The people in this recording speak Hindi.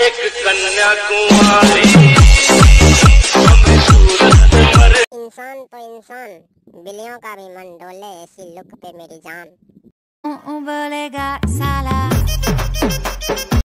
एक कन्याकुमारी। इंसान तो इंसान, बिल्लियों का भी मन डोले ऐसी लुक पे मेरी जान। बोलेगा साला